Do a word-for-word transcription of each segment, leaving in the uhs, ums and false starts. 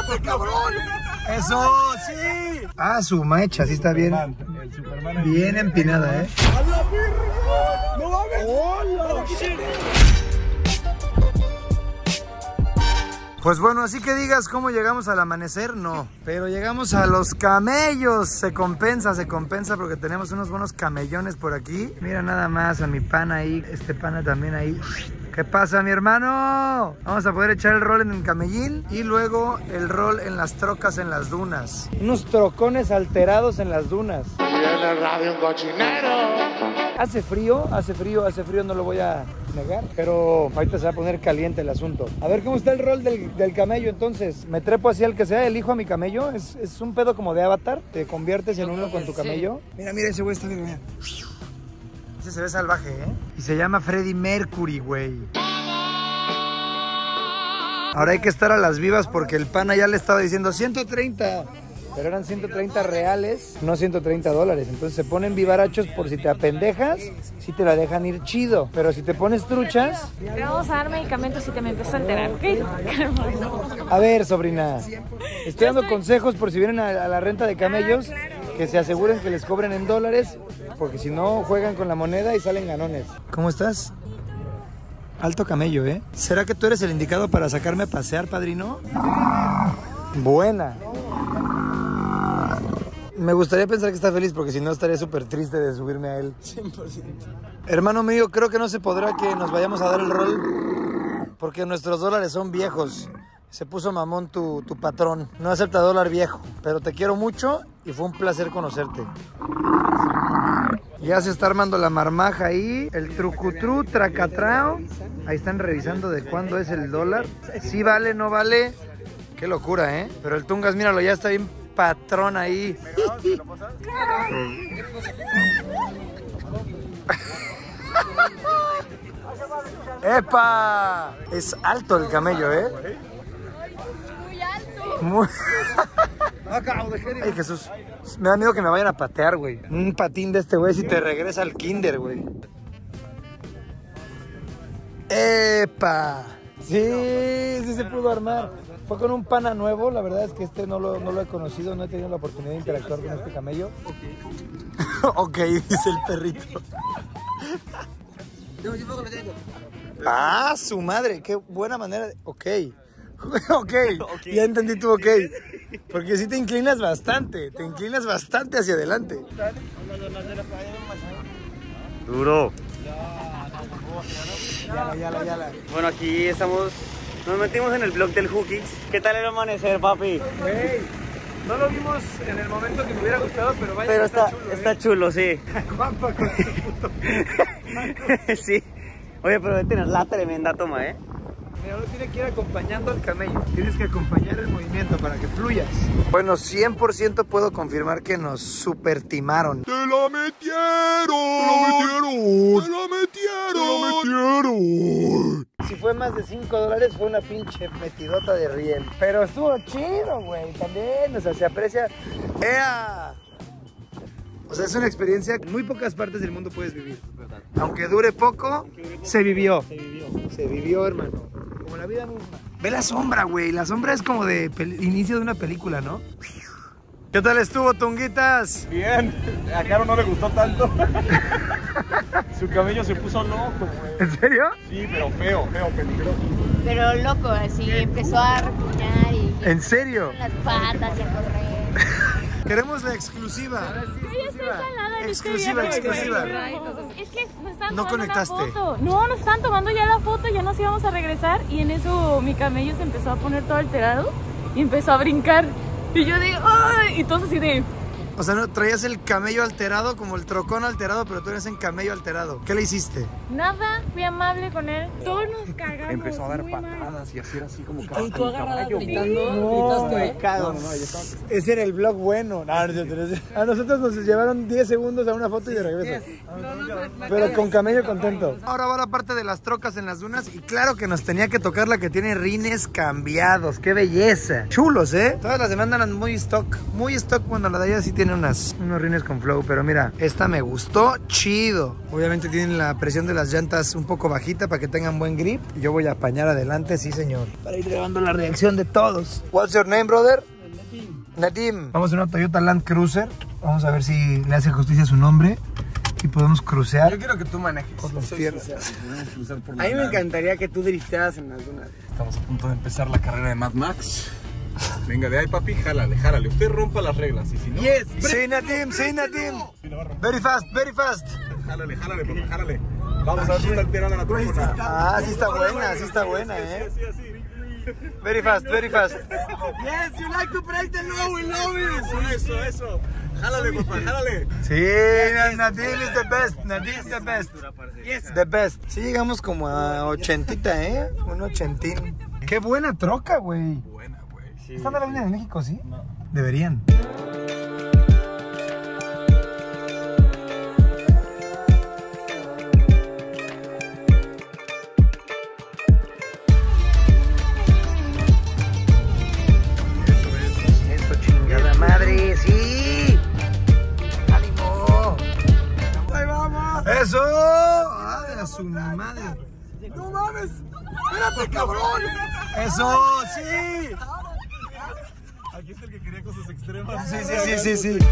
¡Súbete, cabrón! ¡Eso, sí! Ah, su mecha, sí está bien. El Superman bien empinada, ¿eh? ¡A la verga! ¡No mames! ¡Hola! Pues bueno, así que digas cómo llegamos al amanecer, no. Pero llegamos a los camellos. Se compensa, se compensa porque tenemos unos buenos camellones por aquí. Mira nada más a mi pana ahí, este pana también ahí. ¿Qué pasa, mi hermano? Vamos a poder echar el rol en el camellín y luego el rol en las trocas en las dunas. Unos trocones alterados en las dunas. Viene el radio un cochinero. Hace frío, hace frío, hace frío, no lo voy a negar, pero ahorita se va a poner caliente el asunto. A ver cómo está el rol del, del camello entonces. Me trepo hacia el que sea, elijo a mi camello. Es, es un pedo como de Avatar, te conviertes en uno con tu camello. Mira, mira, ese güey está bien, mira. Ese se ve salvaje, ¿eh? Y se llama Freddie Mercury, güey. Ahora hay que estar a las vivas porque el pana ya le estaba diciendo ciento treinta. Pero eran ciento treinta reales, no ciento treinta dólares. Entonces se ponen vivarachos por si te apendejas, si te la dejan ir chido. Pero si te pones truchas... Te vamos a dar medicamentos si te me empiezas a alterar, ¿ok? A ver, sobrina, estoy dando consejos por si vienen a, a la renta de camellos, que se aseguren que les cobren en dólares, porque si no juegan con la moneda y salen ganones. ¿Cómo estás? Alto camello, ¿eh? ¿Será que tú eres el indicado para sacarme a pasear, padrino? Buena. Me gustaría pensar que está feliz porque si no estaría súper triste de subirme a él. cien por ciento. Hermano mío, creo que no se podrá que nos vayamos a dar el rol porque nuestros dólares son viejos. Se puso mamón tu, tu patrón. No acepta dólar viejo, pero te quiero mucho y fue un placer conocerte. Ya se está armando la marmaja ahí. El trucutru, tracatrao. Ahí están revisando de cuándo es el dólar. Sí vale, no vale. Qué locura, ¿eh? Pero el Tungas, míralo, ya está bien patrón ahí. ¡Epa! Es alto el camello, ¿eh? Muy alto. Muy... Ay, Jesús. Me da miedo que me vayan a patear, güey. Un patín de este güey si te regresa al kinder, güey. ¡Epa! Sí, sí se pudo armar. Fue con un pana nuevo, la verdad es que este no lo, no lo he conocido, no he tenido la oportunidad de interactuar con este camello. Ok, dice el perrito. Ah, su madre, qué buena manera de... Ok, ok, ya entendí tu ok. Porque sí te inclinas bastante, te inclinas bastante hacia adelante. Duro. Yala, yala, yala. Bueno, aquí estamos, nos metimos en el blog del Hookix. ¿Qué tal el amanecer, papi? Hey, no lo vimos en el momento que me hubiera gustado, pero vaya Pero que está, chulo, está ¿eh? chulo, sí. Juanpa con su puto. Sí. Oye, pero debe tener la tremenda toma, ¿eh? Mira, uno tiene que ir acompañando al camello. Tienes que acompañar el movimiento para que fluyas. Bueno, cien por ciento puedo confirmar que nos super timaron. ¡Te la metieron! ¡Te la metieron! ¡Te la metieron! ¡Te la metieron! Si fue más de cinco dólares, fue una pinche metidota de riel. Pero estuvo chido, güey. También, o sea, se aprecia. ¡Ea! O sea, es una experiencia que en muy pocas partes del mundo puedes vivir. Aunque dure poco, se vivió. Se vivió. Se vivió, hermano. Como la vida misma. Ve la sombra, güey. La sombra es como de inicio de una película, ¿no? ¿Qué tal estuvo, Tunguitas? Bien, a Caro no le gustó tanto. Su cabello se puso loco, güey. ¿En serio? Sí, pero feo, feo, peligroso. Pero loco, así empezó a repuñar y... ¿En serio? Con las patas y a correr. Queremos la exclusiva. Exclusiva, exclusiva. Es que nos estaban No tomando conectaste. una foto. No, nos estaban tomando ya la foto, ya nos íbamos a regresar y en eso mi camello se empezó a poner todo alterado y empezó a brincar. Y yo de, ¡ay! Y todos así de... O sea, ¿no? Traías el camello alterado como el trocón alterado, pero tú eres en camello alterado. ¿Qué le hiciste? Nada, fui amable con él. Todos nos cagamos. Empezó a dar muy mal. patadas y así era así como Y tú agarrada gritando, No, gritaste. No, no, no, yo estaba... Ese era el vlog bueno. No, no, no, no. A nosotros nos llevaron diez segundos a una foto y de regreso. Pero con camello contento. Ahora va la parte de las trocas en las dunas y claro que nos tenía que tocar la que tiene rines cambiados. ¡Qué belleza! Chulos, ¿eh? Todas las demás andan muy stock. Muy stock cuando la de allá sí tiene tiene unas, unos rines con flow, pero mira, esta me gustó chido. Obviamente tienen la presión de las llantas un poco bajita para que tengan buen grip. Y yo voy a apañar adelante, sí señor, para ir grabando la reacción de todos. What's your name, brother? Nadim. Nadim. Vamos a una Toyota Land Cruiser. Vamos a ver si le hace justicia a su nombre y podemos crucear. Yo quiero que tú manejes. Por las tierras. A mí me encantaría que tú driftearas en alguna. Estamos a punto de empezar la carrera de Mad Max. Venga, de ahí, papi, jálale, jálale. Usted rompa las reglas y si no... Yes, sí, Nadim, sí, Nadim. Very fast, very fast. Jálale, jálale, papi, jálale. Vamos a ver si está alterando la trompa. Ah, sí está buena, sí está buena, eh. Sí, así, así. Very fast, very fast. Yes, you like to break the law, we love it. Eso, eso, eso. Jálale, papá, jálale. Sí, Nadim is the best, Nadim is the best. Yes, the best. Sí, llegamos como a ochentita, eh. Un ochentín. Qué buena troca, güey. Buena, güey. Sí. ¿Están de la Avenida de México, sí? No. Deberían. Eso, chingada madre, sí. ¡Ánimo! Ahí vamos. ¡Eso! ¡Ay, a su madre! No mames. Espérate, cabrón. ¡Eso! ¡Sí! Aquí está el que quería cosas extremas. Sí, sí, sí, sí, sí.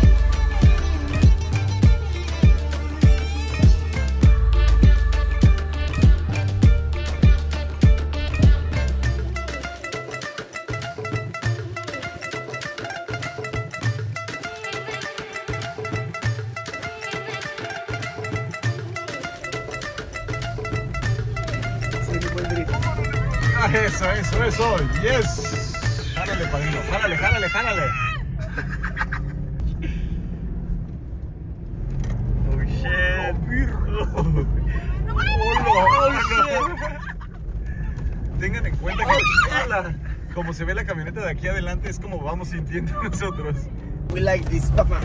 Ah, eso, eso, eso. Yes. Jálale, padrino. Jálale, jálale, jálale. Oh shit. Oh, shit. Tengan en cuenta que como se ve la camioneta de aquí adelante es como vamos sintiendo nosotros. We like this, papá.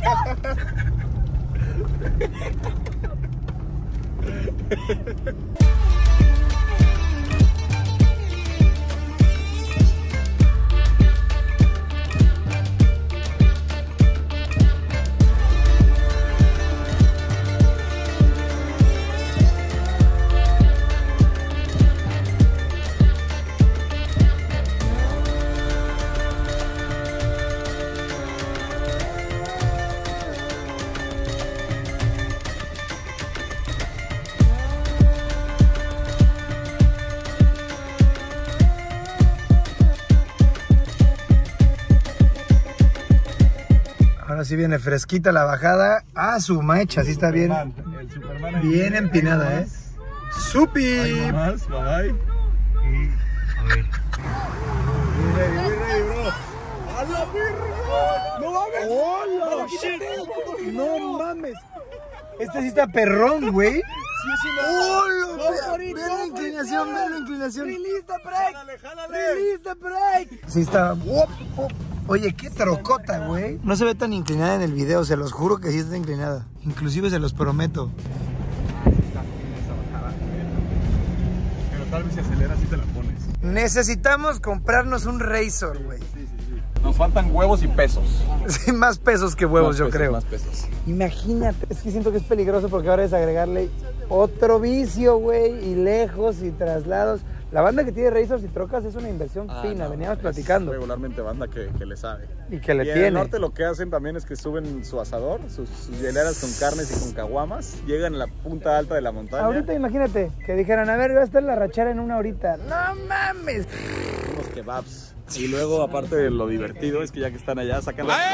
Ahora sí viene fresquita la bajada. Ah, su mecha, sí está bien. El Superman ahí. Bien empinada, eh. ¡Supi! Ahí nomás, bye bye. Y... A ver. Muy ready, muy ready, bro. ¡A la verga! ¡No mames! ¡Hola! ¡No mames! Este sí está perrón, güey. Sí, es una... ¡Hola! Ve la inclinación, ve la inclinación. Release the brake. ¡Jálale, jálale! Release the brake. Sí está... Oye, qué trocota, güey. No se ve tan inclinada en el video, se los juro que sí está inclinada. Inclusive se los prometo. Pero tal vez si aceleras y te la pones. Necesitamos comprarnos un Razor, güey. Sí, sí, sí. Nos faltan huevos y pesos. Sí, más pesos que huevos, Más yo pesos, creo. Más pesos. Imagínate, es que siento que es peligroso porque ahora es agregarle otro vicio, güey, y lejos y traslados. La banda que tiene Razors y trocas es una inversión Ah, fina, no, veníamos es platicando. Regularmente banda que, que le sabe. Y que le y en tiene. el norte lo que hacen también es que suben su asador, sus, sus hieleras con carnes y con caguamas, llegan a la punta alta de la montaña. Ahorita imagínate que dijeran, a ver, va a estar la rachera en una horita. ¡No mames! Unos kebabs. Y luego, aparte de lo divertido, es que ya que están allá, sacan la...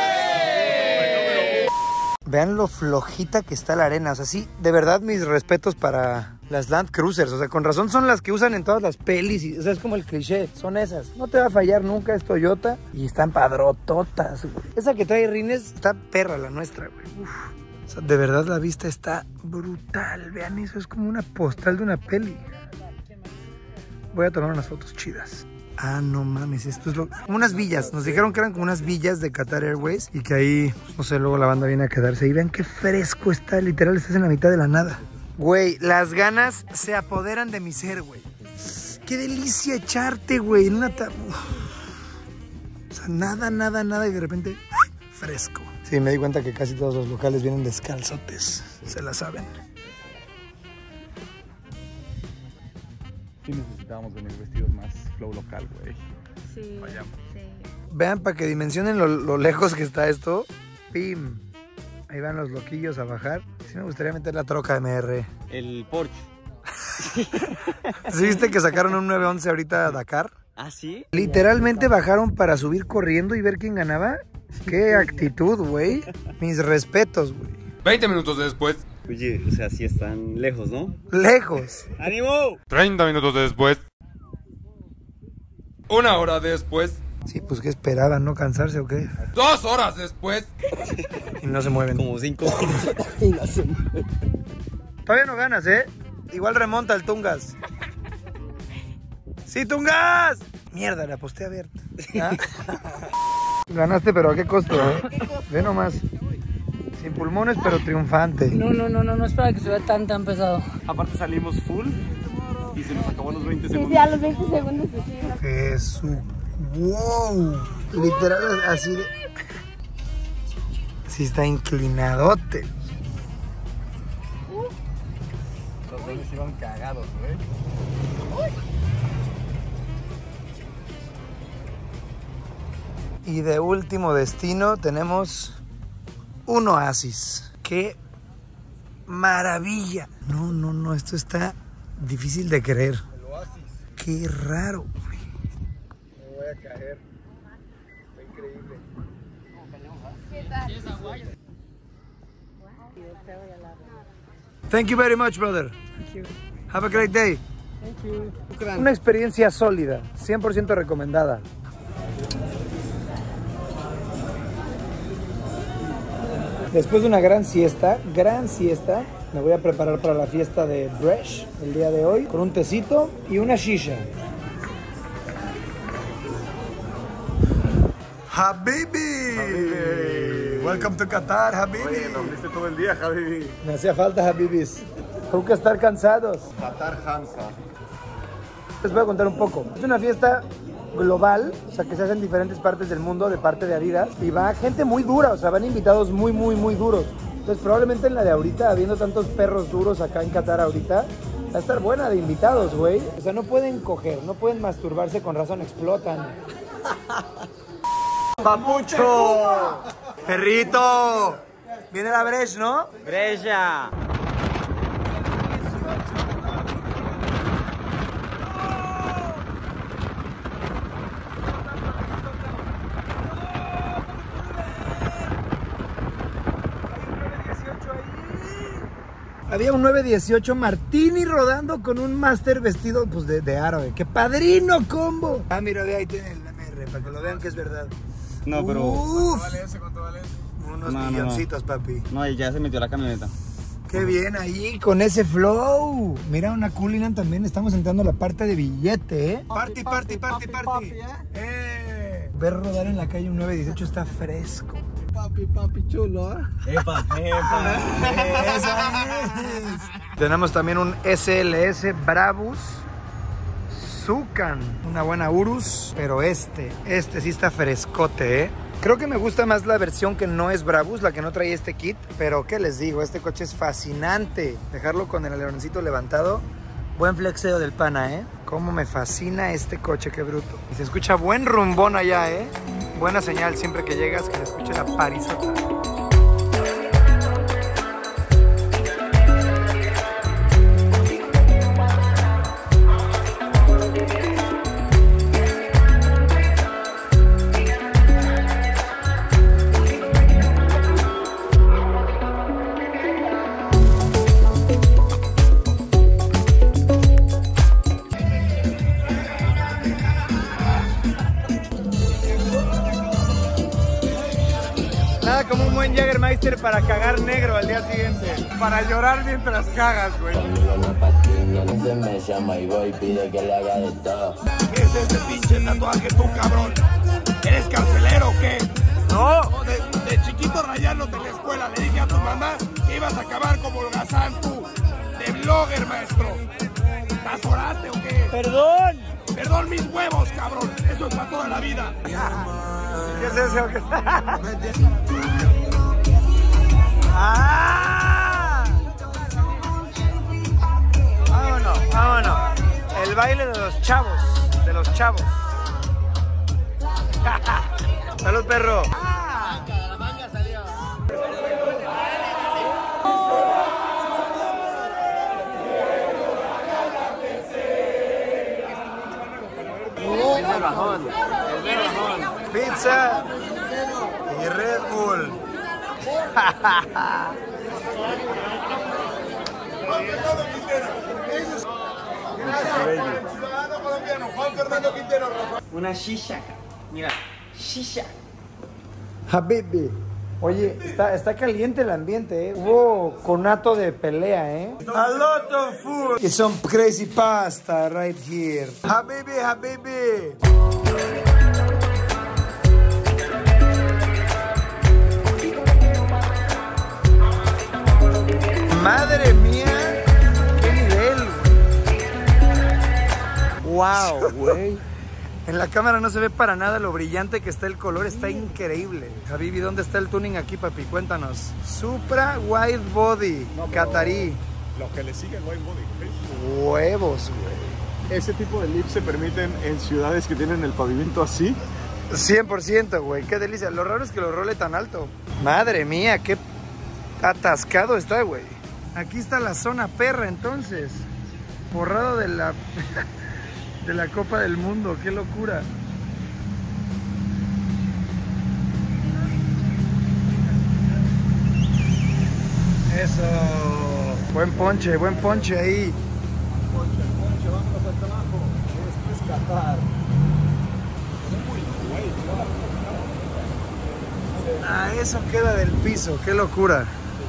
Vean lo flojita que está la arena. O sea, sí, de verdad mis respetos para las Land Cruisers. O sea, con razón son las que usan en todas las pelis. Y, o sea, es como el cliché. Son esas. No te va a fallar nunca, es Toyota. Y están padrototas, güey. Esa que trae rines está perra la nuestra, güey. Uf. O sea, de verdad la vista está brutal. Vean eso, es como una postal de una peli. Voy a tomar unas fotos chidas. Ah, no mames, esto es lo... Como unas villas, nos dijeron que eran como unas villas de Qatar Airways y que ahí, no sé, luego la banda viene a quedarse. Y vean qué fresco está, literal, estás en la mitad de la nada. Güey, las ganas se apoderan de mi ser, güey. Qué delicia echarte, güey, en una... Ta... O sea, nada, nada, nada y de repente, fresco. Sí, me di cuenta que casi todos los locales vienen descalzotes. Se la saben. Sí necesitábamos venir vestidos más flow local, güey. Sí. Vayamos. Sí. Vean, para que dimensionen lo, lo lejos que está esto. Pim. Ahí van los loquillos a bajar. Sí me gustaría meter la troca M R. El Porsche. ¿Sí viste que sacaron un nueve once ahorita a Dakar? ¿Ah, sí? Literalmente bajaron para subir corriendo y ver quién ganaba. Qué actitud, güey. Mis respetos, güey. veinte minutos después. Oye, o sea, sí están lejos, ¿no? Lejos. ¡Ánimo! treinta minutos después. Una hora después. Sí, pues ¿qué esperaban? ¿No cansarse o qué? Dos horas después. Y no se mueven. Como cinco. Todavía no ganas, ¿eh? Igual remonta el Tungas. ¡Sí, Tungas! Mierda, le aposté abierta. ¿Ah? Ganaste, pero ¿a qué costo, eh? Ve nomás. Sin pulmones, pero triunfante. No, no, no, no, no es para que se vea tan, tan pesado. Aparte salimos full y se nos acabó los veinte Sí, segundos. sí, a los veinte segundos sí. Jesús. ¡Wow! Literal, así de... Sí está inclinadote. Los dones iban cagados, güey. Y de último destino tenemos un oasis. ¡Qué maravilla! No, no, no, esto está difícil de creer. El oasis. ¡Qué raro! Me voy a caer. Está increíble. Thank you very much, brother. Have a great day. Una experiencia sólida, cien por ciento recomendada. Después de una gran siesta, gran siesta, me voy a preparar para la fiesta de Bresh el día de hoy con un tecito y una shisha. Habibi. Habibi. Welcome to Qatar, Habibi. Oye, dormiste todo el día, Javi. Me hacía falta, Habibis. Tengo que estar cansados. Qatar Hansa. Les voy a contar un poco. Es una fiesta global, o sea, que se hace en diferentes partes del mundo de parte de Adidas. Y va gente muy dura, o sea, van invitados muy, muy, muy duros. Entonces, probablemente en la de ahorita, habiendo tantos perros duros acá en Qatar ahorita, va a estar buena de invitados, güey. O sea, no pueden coger, no pueden masturbarse, con razón explotan. ¡Papucho! ¡Perrito! Viene la Bresh, ¿no? ¡Brescia! Había un nueve dieciocho Martini rodando con un máster vestido pues de, de árabe. ¡Qué padrino combo! Ah, mira, ve, ahí tiene el M R, para que lo vean que es verdad. No, pero... Uf, ¿Cuánto vale ese? ¿Cuánto vale ese? unos No, no, milloncitos, papi. No, y ya se metió la camioneta. Qué bien ahí, con ese flow. Mira, una Cullinan también. Estamos entrando a la parte de billete, ¿eh? Party, party, party, party. Eh. Ver rodar en la calle un nueve dieciocho está fresco. Papi, papi chulo, ¿eh? ¡Epa, epa! Esa es. Tenemos también un S L S Brabus Zucan. Una buena Urus, pero este, este sí está frescote, ¿eh? Creo que me gusta más la versión que no es Brabus, la que no trae este kit. Pero ¿qué les digo? Este coche es fascinante. Dejarlo con el aleroncito levantado. Buen flexeo del pana, ¿eh? Cómo me fascina este coche, qué bruto. Y se escucha buen rumbón allá, ¿eh? Buena señal siempre que llegas, que se escuche la parisota. Nada como un buen Jägermeister para cagar negro al día siguiente. Para llorar mientras cagas, güey. ¿Qué es ese pinche tatuaje tú, cabrón? ¿Eres carcelero o qué? No, De, de chiquito rayándote en la escuela le dije a tu mamá que ibas a acabar como holgazán tú. De blogger, maestro. ¿Estás orate o qué? perdón. Perdón mis huevos, cabrón. Eso es para toda la vida. ¿Qué es eso? ¡Ah! Vámonos, vámonos. El baile de los chavos, de los chavos. Salud, perro. Ah. La manga salió. El del bajón. El del bajón. Pizza y Red Bull. Una shisha. Mira, shisha. Habibi. Oye, está, está caliente el ambiente, ¿eh? Hubo conato de pelea, ¿eh? A lot of food. Y some crazy pasta right here. Habibi, Habibi. Madre mía, qué nivel, güey. Wow, güey. En la cámara no se ve para nada lo brillante que está el color, está increíble. Habibi, ¿dónde está el tuning aquí, papi? Cuéntanos. Supra Wide Body, no, Catarí. Lo que le sigue el Wide Body. Huevos, güey. Ese tipo de lips se permiten en ciudades que tienen el pavimento así. cien por ciento, güey, qué delicia. Lo raro es que lo role tan alto. Madre mía, qué atascado está, güey. Aquí está la zona perra, entonces. Borrado de la... de la Copa del Mundo, qué locura. Eso. Buen ponche, buen ponche ahí. Ponche, ponche, vámonos hasta abajo. Esto es Qatar. Ah, eso queda del piso, qué locura.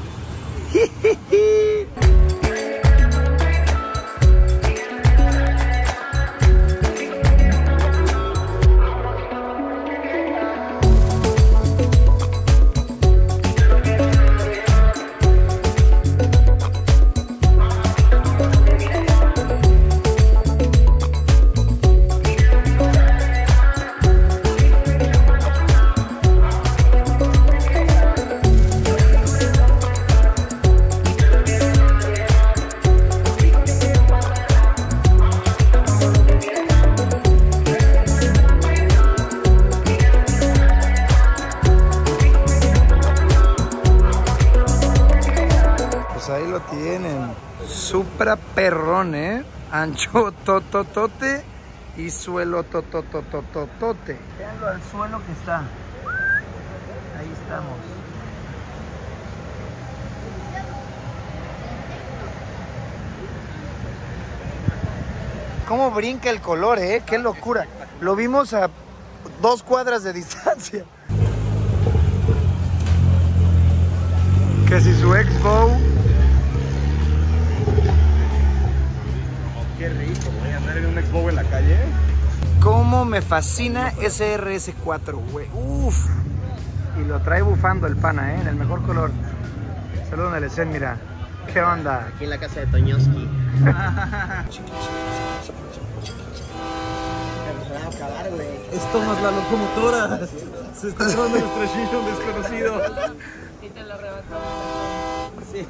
Ahí lo tienen. Supra perrón, ¿eh? Ancho tototote y suelo tototototote. Veanlo al suelo que está. Ahí estamos. ¿Cómo brinca el color, eh? ¡Qué locura! Lo vimos a dos cuadras de distancia. Que si su Expo. Qué rico, voy a andar en un Expo en la calle. Cómo me fascina ese R S cuatro, güey. Uf. Y lo trae bufando el pana, ¿eh? En el mejor color. Saludos a Lecen, mira. ¿Qué onda? Aquí en la casa de Toñoski. Esto más la locomotora. Se está llevando nuestro Shinron desconocido. Y te lo arrebatamos. Sí.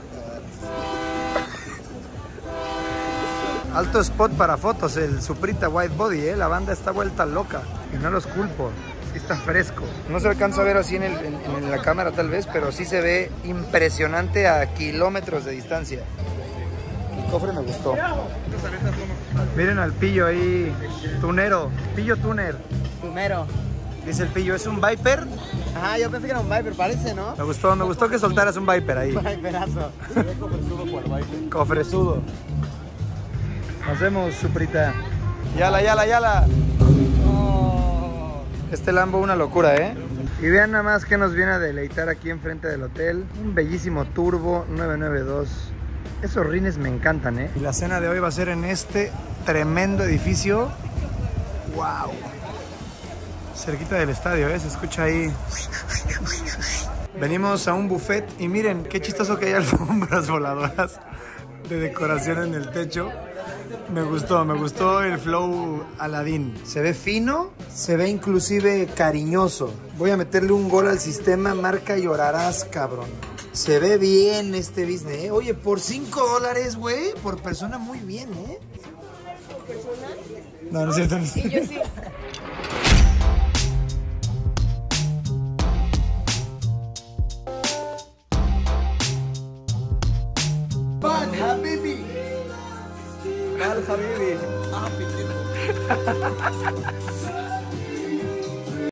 Alto spot para fotos, el Suprita Wide Body, ¿eh? La banda está vuelta loca. Y no los culpo. Sí está fresco. No se alcanza a ver así en, el, en, en la cámara tal vez, pero sí se ve impresionante a kilómetros de distancia. El cofre me gustó. Miren al pillo ahí, tunero, pillo tuner. Primero. Dice el pillo, ¿es un Viper? Ajá, yo pensé que era un Viper, parece, ¿no? Me gustó, me gustó que soltaras un Viper ahí. Viperazo. Se ve cofresudo por el baile. Cofresudo. Nos vemos, Suprita. Yala, yala, yala. Oh. Este Lambo una locura, ¿eh? Y vean nada más que nos viene a deleitar aquí enfrente del hotel. Un bellísimo Turbo nueve nueve dos. Esos rines me encantan, ¿eh? Y la cena de hoy va a ser en este tremendo edificio. ¡Wow! Cerquita del estadio, ¿eh? Se escucha ahí. Venimos a un buffet y miren qué chistoso que hay alfombras voladoras de decoración en el techo. Me gustó, me gustó el flow Aladdin. Se ve fino, se ve inclusive cariñoso. Voy a meterle un gol al sistema, marca llorarás, cabrón. Se ve bien este business, ¿eh? Oye, por cinco dólares, güey, por persona muy bien, ¿eh? ¿Por persona? No, no es cierto. Y yo sí. Bad Habibi. Al Habibi. Ah,